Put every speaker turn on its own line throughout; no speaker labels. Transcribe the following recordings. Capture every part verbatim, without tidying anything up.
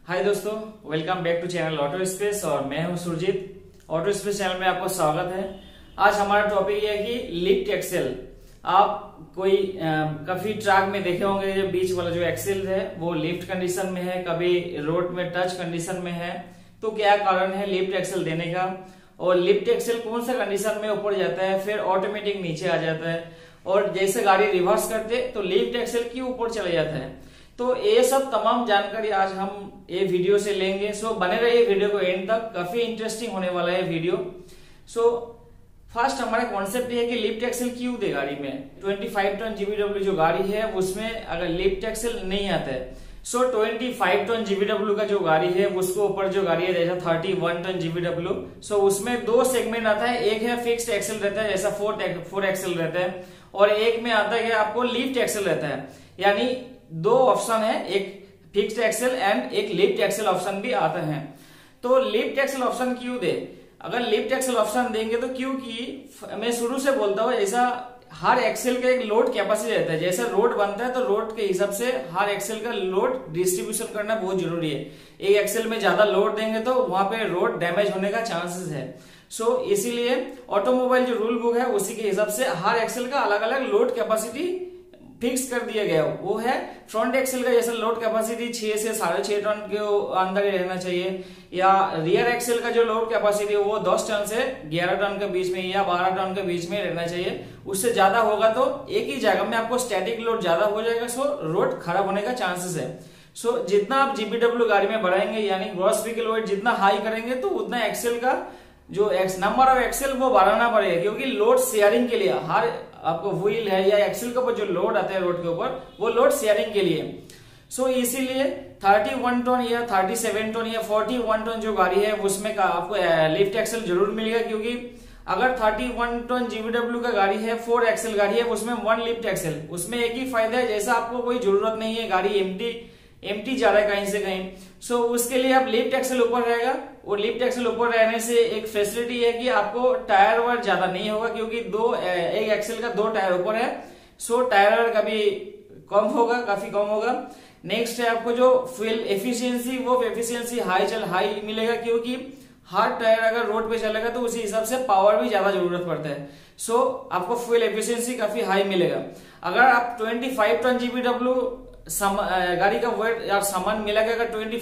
हाय दोस्तों, welcome back to channel auto space और मैं हूं सुरजीत। ऑटो स्पेस चैनल में आपको स्वागत है। आज हमारा टॉपिक ये है कि लिफ्ट एक्सेल। आप कोई आ, काफी ट्रक में देखे होंगे, जो बीच वाला जो एक्सेल है वो लिफ्ट कंडीशन में है, कभी रोड में टच कंडीशन में है। तो क्या कारण है लिफ्ट एक्सेल देने का, और लिफ्ट एक्सेल कौन सा कंडीशन में ऊपर जाता है फिर ऑटोमेटिक नीचे आ जाता है, और जैसे गाड़ी रिवर्स करते तो लिफ्ट एक्सेल क्यों ऊपर चला जाता है। तो ये सब तमाम जानकारी आज हम ये वीडियो से लेंगे। सो बने रहिए वीडियो को एंड तक, काफी इंटरेस्टिंग होने वाला है वीडियो। सो फर्स्ट हमारा कॉन्सेप्ट ये है कि लिफ्ट एक्सेल क्यों दे गाड़ी में। पच्चीस टन जीबीडब्ल्यू जो गाड़ी है उसमें अगर लिफ्ट एक्सेल नहीं आता है, सो पच्चीस टन जीबीडब्ल्यू का जो गाड़ी है उसको ऊपर जो गाड़ी है जैसा इकतीस टन जीबीडब्ल्यू, सो उसमें दो सेगमेंट आता है। एक है फिक्स्ड एक्सेल रहता है जैसा फोर फोर एक्सेल रहता है, और एक में आता है आपको लिफ्ट एक्सेल रहता है। यानी दो ऑप्शन है, एक फिक्स्ड एक्सेल एंड एक लिफ्ट एक्सेल ऑप्शन भी आता है। तो लिफ्ट एक्सेल ऑप्शन क्यों दे, अगर लिफ्ट एक्सेल ऑप्शन देंगे तो क्योंकि मैं शुरू से बोलता हूँ ऐसा हर एक्सेल का एक लोड कैपेसिटी रहता है। जैसे रोड बनता है तो रोड के हिसाब से हर एक्सेल का लोड डिस्ट्रीब्यूशन करना बहुत जरूरी है। एक एक्सेल में ज्यादा लोड देंगे तो वहां पे रोड डैमेज होने का चांसेस है। सो so, इसीलिए ऑटोमोबाइल जो रूल बुक है उसी के हिसाब से हर एक्सेल का अलग अलग लोड कैपेसिटी फिक्स कर दिया गया। वो है फ्रंट एक्सेल का जैसे लोड कैपेसिटी छह से साढ़े छह टन के अंदर ही रहना चाहिए, या रियर एक्सेल का जो लोड कैपेसिटी है वो दस टन से ग्यारह टन के बीच में या बारह टन के बीच में रहना चाहिए। उससे ज्यादा होगा तो एक ही जगह में आपको स्टैटिक लोड ज्यादा हो जाएगा, सो रोड खराब होने का चांसेस है। सो so, जितना आप जीबीडब्ल्यू गाड़ी में बढ़ाएंगे यानी ग्रॉस व्हीकल वेट जितना हाई करेंगे तो उतना एक्सेल का जो नंबर ऑफ एक्सेल वो बढ़ाना पड़ेगा, क्योंकि लोड शेयरिंग के लिए हर आपको व्हील है या एक्सेल के ऊपर जो लोड आता है रोड के ऊपर वो लोड शेयरिंग के लिए। सो so, इसीलिए इकतीस टन या सैंतीस टन या इकतालीस टन जो गाड़ी है उसमें का आपको लिफ्ट एक्सेल जरूर मिलेगा, क्योंकि अगर इकतीस टन जीबीडब्ल्यू का गाड़ी है, फोर एक्सेल गाड़ी है, उसमें वन लिफ्ट एक्सेल, उसमें एक ही फायदा है जैसा आपको कोई जरूरत नहीं है, गाड़ी एम्प्टी एम्प्टी जा रहा है कहीं से कहीं। सो so, उसके लिए आप लिफ्ट एक्सेल ऊपर रहेगा, और लिफ्ट एक्सेल ऊपर रहने से एक फैसिलिटी है कि आपको टायर वायर ज्यादा नहीं होगा, क्योंकि दो एक एक्सेल का दो टायर ऊपर है। सो so, टायर वायर कभी कम होगा, काफी कम होगा। नेक्स्ट है आपको जो फ्यूल एफिशिएंसी, वो एफिशिएंसी हाई चल हाई मिलेगा, क्योंकि हर टायर अगर रोड पे चलेगा तो उसी हिसाब से पावर भी ज्यादा जरूरत पड़ता है। सो so, आपको फ्यूल एफिशिएंसी काफी हाई मिलेगा। अगर आप पच्चीस टन जीबीडब्ल्यू गाड़ी का वेट या सामान मिला के अगर पच्चीस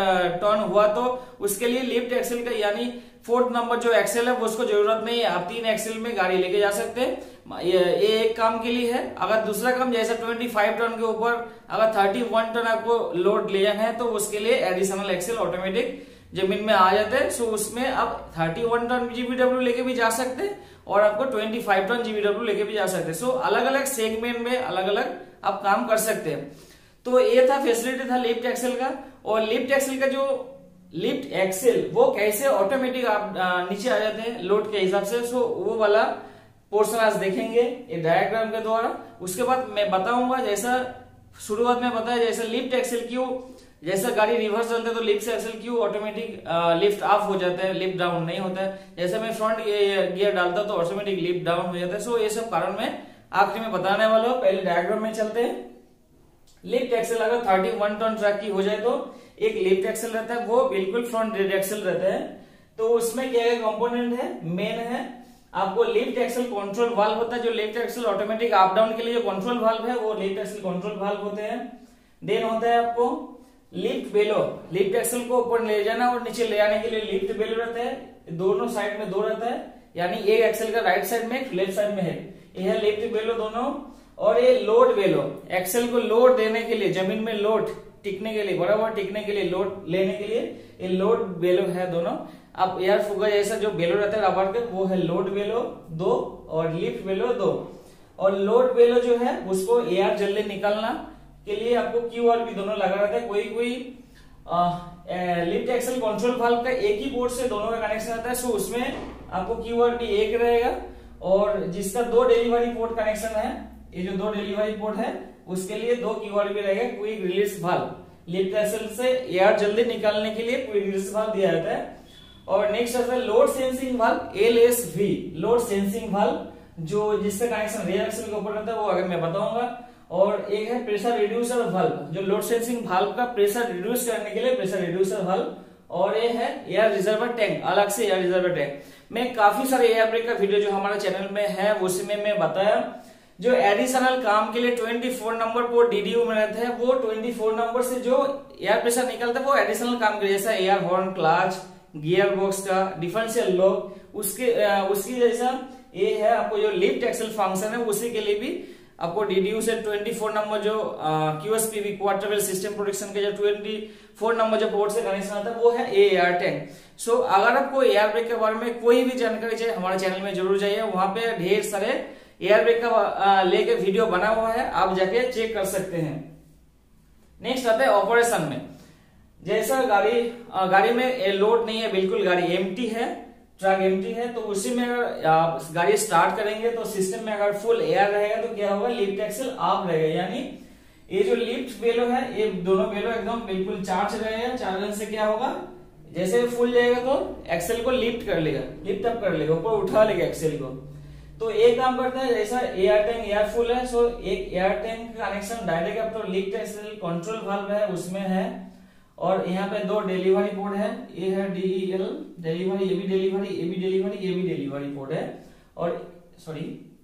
टन हुआ तो उसके लिए लिफ्ट एक्सेल का यानी फोर्थ नंबर जो एक्सेल है वो उसको जरूरत नहीं है। आप तीन एक्सेल में गाड़ी लेके जा सकते हैं, ये एक काम के लिए है। अगर दूसरा काम जैसे पच्चीस टन के ऊपर अगर इकतीस टन आपको लोड ले जाना है तो उसके लिए एडिशनल एक्सेल ऑटोमेटिक जमीन में आ जाते हैं। सो उसमें आप इकतीस टन जीबीडब्ल्यू लेके भी जा सकते हैं और आपको पच्चीस टन जीबीडब्ल्यू लेके भी जा सकते हैं। सो अलग अलग सेगमेंट में अलग अलग आप काम कर सकते हैं। तो ये था फैसिलिटी था लिफ्ट एक्सेल का। और लिफ्ट एक्सेल का जो लिफ्ट एक्सेल वो कैसे ऑटोमेटिक आप नीचे आ जाते हैं लोड के हिसाब से, सो वो वाला पोर्शन आज देखेंगे ये डायग्राम के द्वारा। उसके बाद मैं बताऊंगा जैसा शुरुआत में बताया जैसे लिफ्ट एक्सेल क्यों, जैसा गाड़ी रिवर्स चलते है तो लिफ्ट एक्सेल क्यों ऑटोमेटिक लिफ्ट ऑफ हो जाता है, लिफ्ट डाउन नहीं होता है। जैसे मैं फ्रंट गियर डालता तो ऑटोमेटिक लिफ्ट डाउन हो जाता है। सो ये सब कारण मैं आखिरी में बताने वाला हूँ। पहले डायग्राम में चलते हैं। लिफ्ट एक्सेल अगर इकतीस टन ट्रक की हो जाए तो एक लिफ्ट एक्सेल रहता है, वो बिल्कुल फ्रंट रेड एक्सेल रहता है। तो उसमें क्या क्या कंपोनेंट है, मेन है आपको लिफ्ट एक्सेल कंट्रोल वाल्व होता है, जो lift axle automatic up down के लिए जो कंट्रोल वाल्व है वो लिफ्ट एक्सेल कंट्रोल वाल्व होते हैं। देन होता है आपको लिफ्ट बेलो, लिफ्ट एक्सेल को ऊपर ले जाना और नीचे ले आने के लिए लिफ्ट बेलो रहता है। दोनों साइड में दो रहता है, यानी एक एक्सेल का राइट साइड में लेफ्ट साइड में है, यह है लिफ्ट बेलो दोनों। और ये लोड बेलो, एक्सेल को लोड देने के लिए, जमीन में लोड टिकने के लिए, बराबर टिकने के लिए, लोड लेने के लिए ये लोड बेलो है दोनों। अब एयर फुगा जैसा जो बेलो रहता है रबर के वो है लोड बेलो दो, और लिफ्ट बेलो दो। और लोड बेलो जो है उसको एयर जल्दी निकालना के लिए आपको क्यू आर भी दोनों लगा रहता है। कोई कोई लिफ्ट एक्सेल कंट्रोल वाल्व का एक ही पोर्ट से दोनों का कनेक्शन आता है, सो उसमें आपको क्यू आर भी एक रहेगा। और जिसका दो डिलीवरी पोर्ट कनेक्शन है, ये जो दो डिलीवरी पोर्ट है उसके लिए दो कीवर्ड भी रहेगा। Quick release valve, lift axle से एयर जल्दी निकालने के लिए क्विक रिलीज वाल्व दिया जाता है। और नेक्स्ट आता है load sensing valve, L S V, load sensing valve, जो जिसका कनेक्शन रियर एक्सेल के ऊपर रहता है वो आगे मैं बताऊंगा। और एक है प्रेशर रिड्यूसर वाल्व, जो लोड सेंसिंग वाल्व का प्रेशर रिड्यूस करने के लिए प्रेशर रिड्यूसर वाल्व। और ये है एयर रिजर्वर टैंक, अलग से एयर रिजर्वर टैंक। मैं काफी सारे एयर ब्रेक का वीडियो जो हमारे चैनल में है उसमें मैं बताया जो एडिशनल काम के लिए चौबीस नंबर पोर्ट डीडीयू में रहते हैं, वो चौबीस नंबर से जो एयर प्रेशर निकलता है वो एडिशनल काम के लिए, जैसा air horn, clutch, gear box का डिफरेंशियल लॉक, उसके उसकी जैसा ये है आपको जो लिफ्ट एक्सेल फंक्शन है उसी के लिए भी आपको डीडीयू से चौबीस नंबर जो QSPV quarter well system protection के जो चौबीस नंबर जो पोर्ट से कनेक्शन आता है वो है ए एयर टैंक। सो अगर आपको एयर ब्रेक के बारे में कोई भी जानकारी चाहिए हमारे चैनल में जरूर जाइए, वहां पे ढेर सारे एयर ब्रेक का लेके वीडियो बना हुआ है, आप जाके चेक कर सकते हैं। नेक्स्ट आता है ऑपरेशन में। जैसा गाड़ी गाड़ी में लोड नहीं है, बिल्कुल गाड़ी एम्प्टी है, ट्रक एम्प्टी है, तो उसी में अगर आप गाड़ी स्टार्ट करेंगे तो सिस्टम में अगर फुल एयर रहेगा तो क्या होगा, लिफ्ट एक्सेल ऑफ रहेगा, यानी ये जो लिफ्ट बेलो है ये दोनों बेलो एकदम बिल्कुल चार्ज रहेगा। चार्ज से क्या होगा, जैसे फुल जाएगा तो एक्सेल को लिफ्ट कर लेगा, लिफ्ट अप कर लेगा, ऊपर उठा लेगा एक्सेल को। तो एक काम करता है, जैसा एयर टैंक एयर फुल है, सो एक एयर टैंक का कनेक्शन डायरेक्ट आप तो लिफ्ट एक्सेल कंट्रोल वाल्व है उसमें है, और यहाँ पे दो डिलीवरी पोर्ट है, ये है डीईएल डिलीवरी, ये भी डिलीवरी, ये भी डिलीवरी, ये भी डिलीवरी पोर्ट है, और सॉरी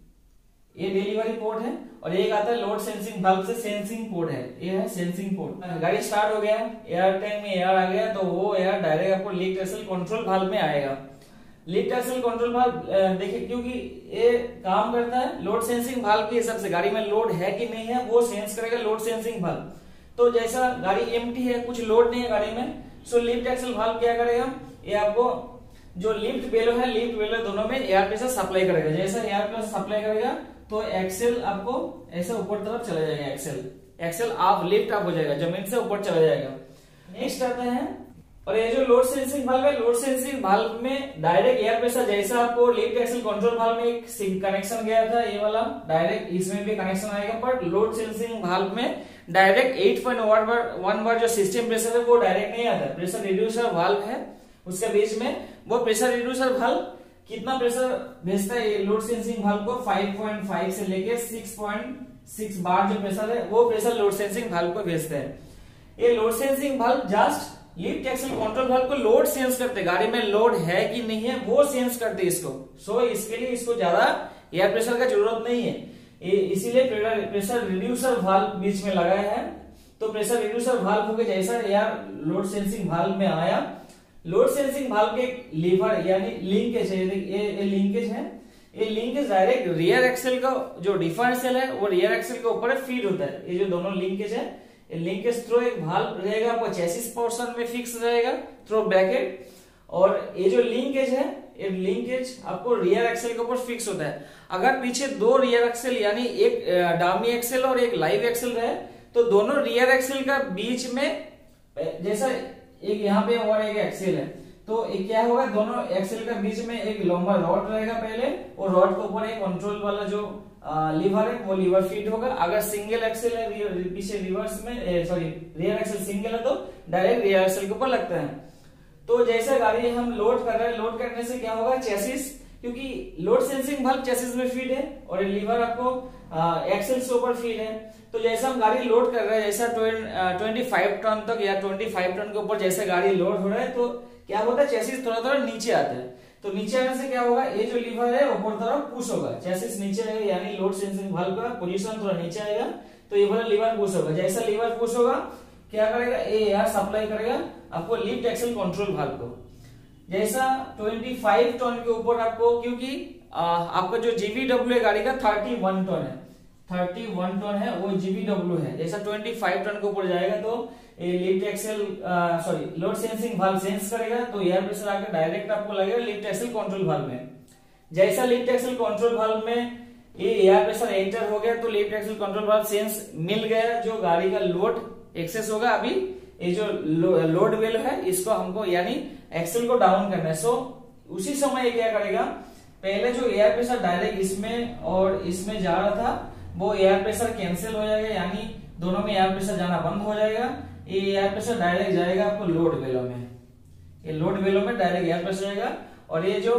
ये डिलीवरी पोर्ट है, और एक आता है लोड सेंसिंग वाल्व से सेंसिंग पोर्ट है, ये है सेंसिंग पोर्ट। गाड़ी स्टार्ट हो गया, एयर टैंक में एयर आ गया, तो वो एयर डायरेक्ट आपको लिफ्ट एक्सेल कंट्रोल वाल्व में आएगा। लिफ्ट एक्सेल कंट्रोल वाल्व देखिए, क्योंकि ये काम करता है लोड सेंसिंग वाल्व के हिसाब से, गाड़ी में लोड है कि नहीं है वो सेंस करेगा लोड सेंसिंग वाल्व। तो जैसा गाड़ी एम्प्टी है, कुछ लोड नहीं है गाड़ी में, सो लिफ्ट एक्सेल वाल्व क्या करेगा, ये आपको जो लिफ्ट बेलो है, लिफ्ट बेलो दोनों में एयर प्रेशर सप्लाई करेगा। जैसा एयर प्रेशर सप्लाई करेगा तो एक्सेल आपको ऐसे ऊपर तरफ चला जाएगा, एक्सेल एक्सेल आप लिफ्ट अप हो जाएगा, जमीन से ऊपर चला जाएगा। नेक्स्ट आता है, और ये जो लोड सेंसिंग वाल्व है, लोड सेंसिंग वाल्व में डायरेक्ट एयर प्रेशर, जैसा आपको लिफ्ट एक्सेल कंट्रोल वाल्व में एक कनेक्शन गया था ये वाला, डायरेक्ट इसमें भी कनेक्शन आएगा, बट लोड सेंसिंग वाल्व में डायरेक्ट आठ पॉइंट वन बार जो सिस्टम प्रेशर है वो डायरेक्ट नहीं आता, प्रेशर रिड्यूसर वाल्व है उसके बीच में। वो प्रेशर रिड्यूसर वाल्व कितना प्रेशर भेजता है लोड सेंसिंग वाल्व को, फाइव पॉइंट फाइव से लेके सिक्स पॉइंट सिक्स बार जो प्रेशर है वो प्रेशर लोड सेंसिंग वाल्व को भेजता है। ये load sensing valve just lift axle control valve को लोड सेंस करते, गाड़ी में लोड है कि नहीं है वो सेंस करते इसको। सो so, इसके लिए इसको ज्यादा एयर प्रेशर का जरूरत नहीं है, इसीलिए प्रेशर रिड्यूसर वाल्व बीच में लगाया है। तो प्रेशर रिड्यूसर वाल्व हो गया, जैसा एयर लोड सेंसिंग वाल्व में आया, लोड सेंसिंग वाल्व के लीवर यानी लिंकेज है, ये, ये लिंकेज है, ये लिंकेज डायरेक्ट रियर एक्सेल का जो डिफरेंशियल है वो रियर एक्सेल के ऊपर फीड होता है। ये जो दोनों लिंकेज है, लिंकेज थ्रो एक वाल्व रहेगा आपको चेसिस पोर्शन में फिक्स रहेगा थ्रो ब्रैकेट, और ये जो लिंकेज है ये लिंकेज आपको रियर एक्सेल के ऊपर फिक्स होता है। अगर पीछे दो रियर एक्सेल यानी एक डामी एक्सेल और एक लाइव एक्सेल रहे तो दोनों रियर एक्सेल का बीच में, जैसा एक यहाँ पे और एक एक्सेल है, तो एक क्या होगा, दोनों एक्सेल का बीच में एक लंबा रॉड रहेगा पहले, और रॉड के ऊपर एक कंट्रोल वाला जो लीवर है वो लीवर फिट होगा। अगर सिंगल एक्सेल है पीछे रिवर्स में, सॉरी रियर एक्सेल सिंगल है तो डायरेक्ट रियर एक्सेल के ऊपर लगता है। तो जैसे गाड़ी हम लोड कर रहे हैं, लोड करने से क्या होगा, चेसिस, क्योंकि लोड सेंसिंग वाल्व चेसिस में फीड है और लीवर आपको एक्सेल से ऊपर फीड है। तो जैसे हम गाड़ी लोड कर रहे हैं, जैसा पच्चीस टन तक या पच्चीस टन के ऊपर जैसे गाड़ी लोड हो रहा है तो क्या होता है, चेसिस थोड़ा थोड़ा नीचे आता है। तो नीचे आने से क्या होगा, ये जो लीवर है ऊपर तरफ पुश होगा, चेसिस नीचे आएगा, यानी लोड सेंसिंग वाल्व का पोजीशन थोड़ा नीचे आएगा, तो ये वाला लीवर पुश होगा। जैसा लीवर पुश होगा क्या करेगा, ये एयर सप्लाई करेगा आपको लिफ्ट एक्सेल कंट्रोल वाल्व को। जैसा पच्चीस टन के ऊपर आपको, क्योंकि आ, आपका जो जीबीडब्ल्यू है गाड़ी का इकतीस टन है, इकतीस टन है वो जीबीडब्ल्यू है। जैसा पच्चीस टन के ऊपर जाएगा तो ये lift axle sorry load sensing valve sense करेगा, तो एयर प्रेशर आकर डायरेक्ट आपको लगेगा लिफ्ट एक्सेल कंट्रोल वाल्व में। जैसा लिफ्ट एक्सेल कंट्रोल वाल्व में ये एयर प्रेशर एंटर हो गया तो lift axle control valve sense मिल गया, जो गाड़ी का लोड एक्सेस होगा। अभी ये जो लो, लोड वेल है इसको हमको यानी एक्सेल को डाउन करना है। सो उसी समय क्या करेगा, पहले जो एयर प्रेशर डायरेक्ट इसमें और इसमें जा रहा था वो एयर प्रेशर कैंसिल हो जाएगा, यानी दोनों में एयर प्रेशर जाना बंद हो जाएगा। ये एयर प्रेशर डायरेक्ट जाएगा आपको लोड वेलो में, ये लोड वेलो में डायरेक्ट एयर प्रेशर जाएगा, और ये जो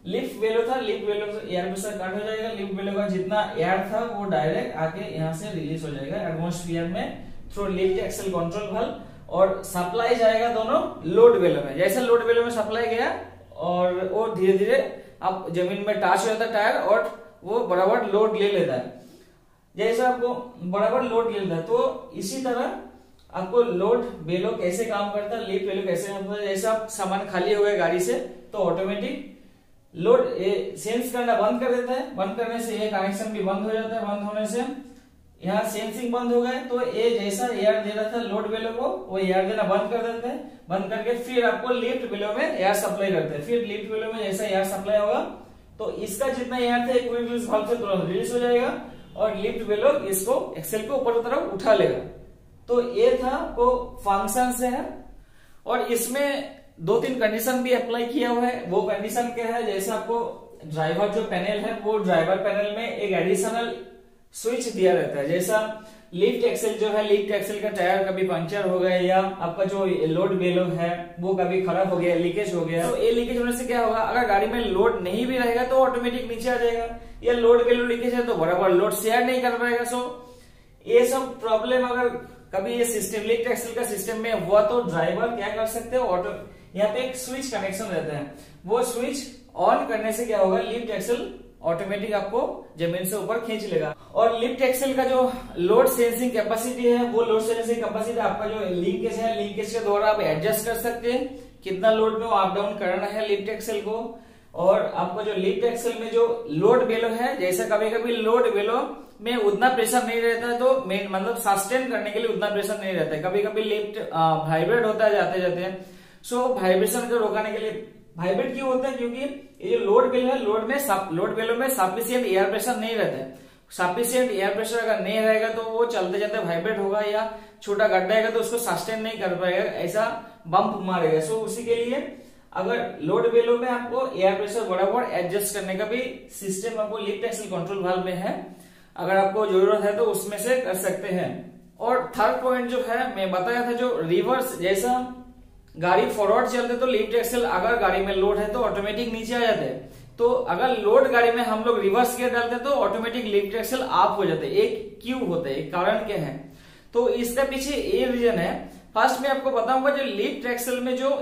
लिफ्ट वेलो था, लिफ्ट वेलो से एयर प्रेशर कट हो जाएगा, लिफ्ट वेलो का जितना एयर था वो डायरेक्ट आके यहाँ से रिलीज हो जाएगा एटमॉस्फेयर में through lift axle control valve, और सप्लाई जाएगा दोनों लोड वेलो में। जैसे लोड वेलो में सप्लाई गया और वो धीरे धीरे अब जमीन में टच हो जाता है टायर और वो बराबर लोड ले लेता है। जैसे आपको बराबर लोड ले लेता है तो इसी तरह आपको लोड वेलो कैसे काम करता है, लिफ्ट वेलो कैसे काम करता है। जैसे आप सामान खाली हो गए गाड़ी से तो ऑटोमेटिक लोड सेंस करना बंद कर देता है, बंद करने से ये कनेक्शन भी बंद हो जाता है, बंद होने से यहाँ सेंसिंग बंद हो गए तो ये जैसा एयर दे रहा था लोड वेलो को वो एयर देना बंद कर देते हैं, बंद करके फिर आपको लिफ्ट वेलो में एयर सप्लाई करते हैं। फिर लिफ्ट वेलो में जैसा एयर सप्लाई होगा तो इसका जितना एयर था क्विक रिलीज वाल्व से तुरंत रिलीज हो जाएगा और लिफ्ट वेलो इसको एक्सेल को ऊपर की तरफ उठा लेगा। तो ये था वो फंक्शन से है, और इसमें दो तीन कंडीशन भी अप्लाई किया हुआ है। वो कंडीशन क्या है, जैसे आपको ड्राइवर जो पैनल है वो ड्राइवर पैनल में एक एडिशनल स्विच दिया रहता है। जैसा लिफ्ट एक्सेल जो है, लिफ्ट एक्सेल का टायर कभी पंक्चर हो गया या आपका जो लोड वेलो है वो कभी खराब हो गया, लीकेज हो गया, तो ये लीकेज होने से क्या होगा, अगर गाड़ी में लोड नहीं भी रहेगा तो ऑटोमेटिक नीचे आ जाएगा, या लोड वेलो लीकेज है तो बराबर लोड शेयर नहीं कर पाएगा। सो ये सब प्रॉब्लम अगर कभी ये सिस्टम लिफ्ट एक्सेल का सिस्टम में हुआ तो ड्राइवर क्या कर सकते हैं, ऑटो यहाँ पे एक स्विच कनेक्शन रहता है, वो स्विच ऑन करने से क्या होगा, लिफ्ट एक्सेल ऑटोमेटिक आपको जमीन से ऊपर खींच लेगा। और लिफ्ट एक्सेल का जो लोड सेंसिंग कैपेसिटी है वो लोड सेंसिंग कैपेसिटी आपका जो लिंकेज है, लिंकेज के द्वारा आप एडजस्ट कर सकते हैं कितना लोड में वो अप डाउन करना है लिफ्ट एक्सेल को। और आपको जो लिफ्ट एक्सेल में जो लोड वेलो है, जैसे कभी कभी लोड वेलो में उतना प्रेशर नहीं रहता है तो मेन मतलब सस्टेन करने के लिए उतना प्रेशर नहीं रहता है, कभी कभी लिफ्ट वाइब्रेट होता है जाते जाते। सो वाइब्रेशन को रोकने के लिए वाइब्रेट क्यों होता है, क्योंकि ये जो लोड वेलो है, लोड में लोड वेलो में सफिशिएंट एयर प्रेशर नहीं रहता है। सफिशिएंट एयर प्रेशर अगर नहीं रहेगा तो वो चलते चलते वाइब्रेट होगा, या छोटा गड्ढा है तो उसको सस्टेन नहीं कर पाएगा, ऐसा बम्प मारेगा। सो उसी के लिए अगर लोड वेलो में आपको एयर प्रेशर बराबर एडजस्ट करने का भी सिस्टम आपको लिफ्ट एक्सेल कंट्रोल वाल्व में है, अगर आपको जरूरत है तो उसमें से कर सकते हैं। और थर्ड पॉइंट जो है मैं बताया था, जो रिवर्स, जैसा गाड़ी फॉरवर्ड चलते तो लिफ्ट एक्सेल अगर गाड़ी में लोड है तो ऑटोमेटिक नीचे आ जाते हैं, तो अगर लोड गाड़ी में हम लोग रिवर्स गियर डालते तो ऑटोमेटिक लिफ्ट एक्सेल अप हो जाते। एक क्यों होता है, एक कारण क्या है, तो इसका पीछे ये रीजन है। फर्स्ट में आपको बताऊंगा, जो लिफ्ट एक्सेल में जो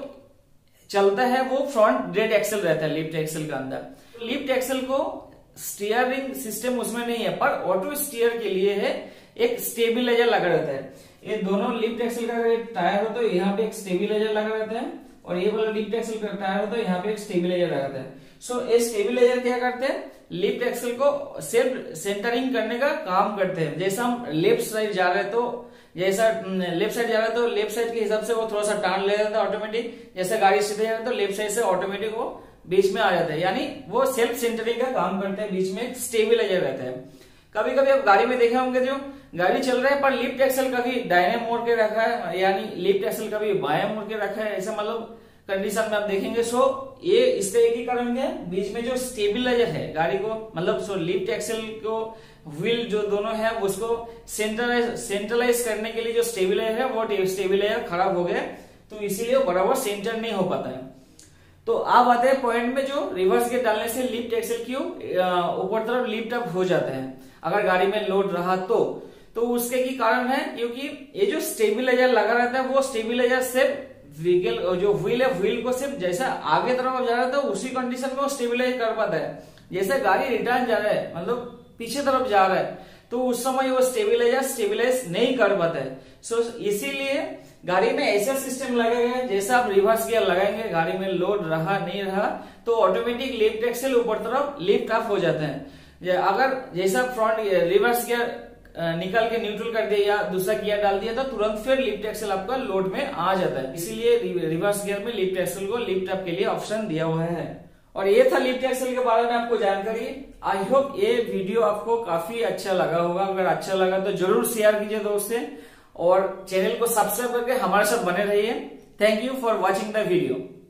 चलता है वो फ्रंट डेड एक्सेल रहता है लिफ्ट एक्सेल के अंदर। लिफ्ट एक्सेल को स्टीयरिंग सिस्टम उसमें नहीं है, पर ऑटो स्टीयर के लिए है एक स्टेबिलाईजर लगा रहता है। ये दोनों लिफ्ट एक्सेल का टायर हो तो यहाँ पे एक स्टेबिलाईजर लगा रहता है, और ये वाला लिफ्ट एक्सेल का टायर हो तो यहाँ पे एक स्टेबिलाईजर लगा रहता है। सो ये स्टेबिलाईजर क्या करते हैं, लिफ्ट एक्सेल को सेल्फ सेंटरिंग करने का काम करते हैं। जैसा हम लेफ्ट साइड जा रहे हैं तो जैसा लेफ्ट साइड जा रहा है तो लेफ्ट साइड के हिसाब से वो थोड़ा सा टर्न ले जाता है ऑटोमेटिक, जैसे गाड़ी सीधे जा रहा है तो लेफ्ट साइड से ऑटोमेटिक वो बीच में आ जाता है, यानी वो सेल्फ सेंटरिंग का काम करते हैं। बीच में एक स्टेबिलाईजर रहता है। कभी कभी आप गाड़ी में देखे होंगे, जो गाड़ी चल रहा है पर लिफ्ट एक्सेल कभी दाहिने मोड़ के रखा है, यानी लिफ्ट एक्सेल कभी बाएं मोड़ के रखा है, ऐसा मतलब कंडीशन में आप देखेंगे। सो ये इसका एक ही कारण है, बीच में जो स्टेबिलाईजर है गाड़ी को, मतलब सो लिफ्ट एक्सेल को व्हील जो दोनों है उसको सेंट्रलाइज सेंट्रलाइज करने के लिए जो स्टेबिलाईजर है वो स्टेबिलाईजर खराब हो गया, तो इसीलिए बराबर सेंटर नहीं हो पाता है। तो आप आते हैं पॉइंट में, जो रिवर्स गियर डालने से लिफ्ट एक्सेल क्यों ऊपर तरफ लिफ्ट अप हो जाता है अगर गाड़ी में लोड रहा तो तो उसके की कारण है, क्योंकि ये जो स्टेबिलाईजर लगा रहता है वो स्टेबिलाईजर सिर्फ व्हील जो व्हील है व्हील को सिर्फ जैसा आगे तरफ जा रहा था उसी कंडीशन में वो स्टेबिलाईज कर पाता है। जैसे गाड़ी रिटर्न जा रहा है, मतलब पीछे तरफ जा रहा है, तो उस समय वो स्टेबिलाईजर स्टेबिलाईज नहीं कर पाता है। सो इसीलिए गाड़ी में ऐसा सिस्टम लगेगा, जैसा आप रिवर्स गियर लगाएंगे, गाड़ी में लोड रहा नहीं रहा तो ऑटोमेटिक लिफ्ट एक्सेल ऊपर तरफ लिफ्ट अप हो जाता है। अगर जैसा फ्रंट रिवर्स गियर निकल के न्यूट्रल कर दिया या दूसरा गियर डाल दिया तो तुरंत फिर लिफ्ट एक्सेल आपका लोड में आ जाता है। इसीलिए रिवर्स गियर में लिफ्ट एक्सेल को लिफ्ट अप के लिए ऑप्शन दिया हुआ है। और ये था लिफ्ट एक्सेल के बारे में आपको जानकारी। आई होप ये वीडियो आपको काफी अच्छा लगा होगा। अगर अच्छा लगा तो जरूर शेयर कीजिए दोस्त से, और चैनल को सब्सक्राइब करके हमारे साथ बने रहिए। Thank you for watching the video.